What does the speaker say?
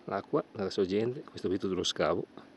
l'acqua dalla sorgente, questo è il dello scavo.